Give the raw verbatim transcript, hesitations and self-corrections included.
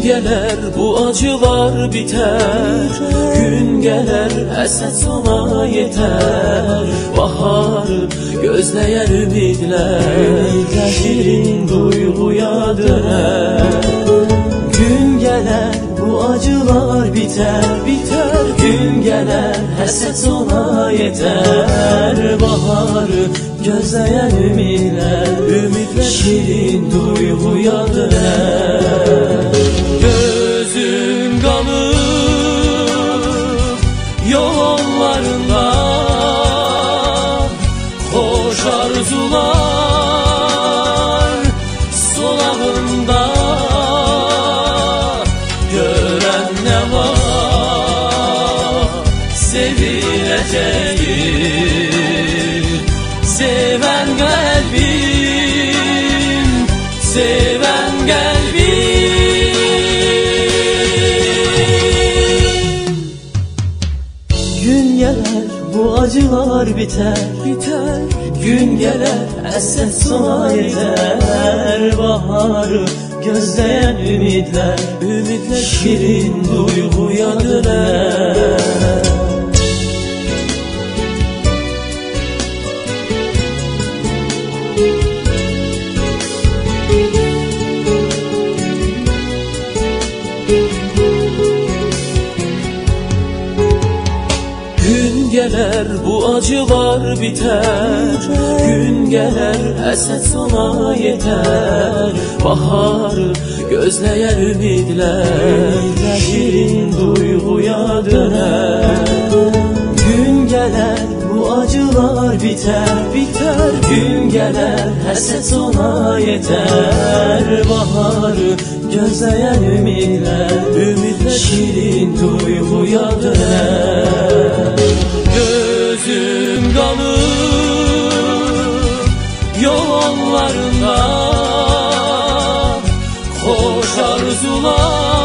gelir bu acılar biter, gün gelir həsəd sona yeter. Bahar gözleyen ümidler şirin duyguya döner. Gün gelir bu acılar biter, biter. Gün gelir həsəd sona yeter. Bahar gözleyen ümidler, ümidler şirin duyguya döner. Gözüm kanıp yollarında, hoş arzular solağında. Gören ne var sevileceğim, seven kalbim, seven kalbim. Gün gelir bu acılar biter, biter. Gün gelir həsəd sona yeter. Baharı gözleyen ümitler, ümitler şirin duyguya döner. Gün gelir bu acılar biter, gün gelir həsəd sona yeter. Baharı gözleyen ümitler şirin duyguya döner. Gün gelir bu acılar biter, biter. Gün gelir həsəd sona yeter. Baharı gözleyen ümitler, ümitler şirin duyguya döner. Gözüm kanıp yollarında, hoş arzular